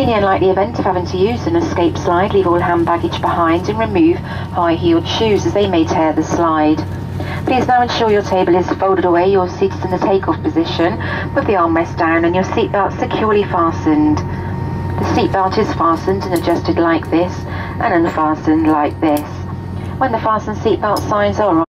In the unlikely event of having to use an escape slide, leave all hand baggage behind and remove high-heeled shoes as they may tear the slide. Please now ensure your table is folded away, your seat is in the take-off position with the armrest down and your seatbelt securely fastened. The seatbelt is fastened and adjusted like this and unfastened like this. When the fasten seatbelt signs are on,